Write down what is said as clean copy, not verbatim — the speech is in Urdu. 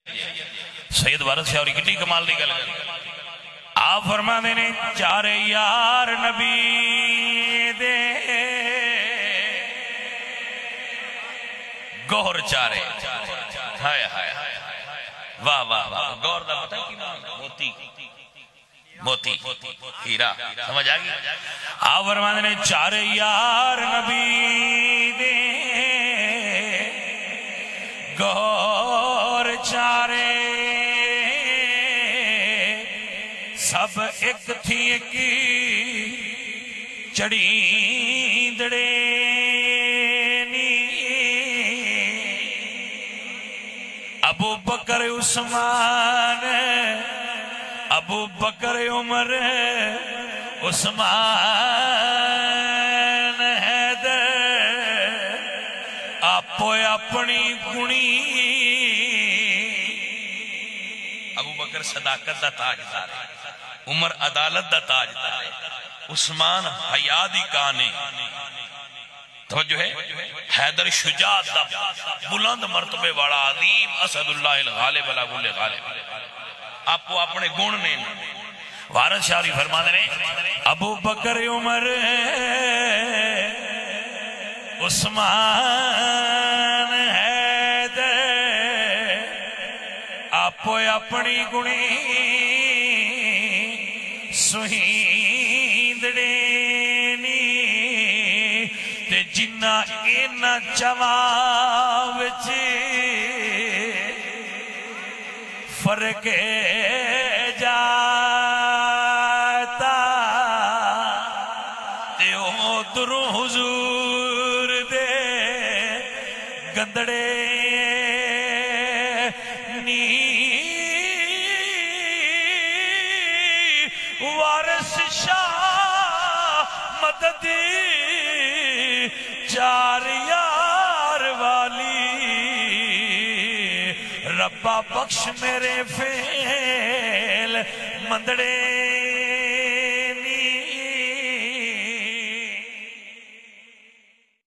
سید وارث شاہ اور کتنی کمال دی گل کر آپ فرما دینے چارے یار نبی دے گوھر چارے ہائے ہائے واہ واہ واہ گوھر دا پتہ کی معنی موتی موتی ہیرا سمجھ آگئی آپ فرما دینے چارے یار نبی دے گوھر چارے سب ایک تھی کی چڑیندڑے نی ابو بکر عثمان ابو بکر عمر عثمان حیدر آپ اپنی گنی ابو بکر صداقت دا تاجدار ہے عمر عدالت دا تاجدار ہے عثمان حیا دی کانے توجہ ہے حیدر شجاعت دا بلند مرتبے والا عظیم اسد اللہ الغالب علی کل غالب آپ اپنے گن نے وارث شاہ فرما دے ابو بکر عمر عثمان حیدر آپ اپنی گنی سہیندڑے نی تے جنہ اینا جواب فرق جاتا تے ادھر حضور دے گندڑے وارث شاہ مدد چار یار والی ربا بخش میرے فیل مندڑے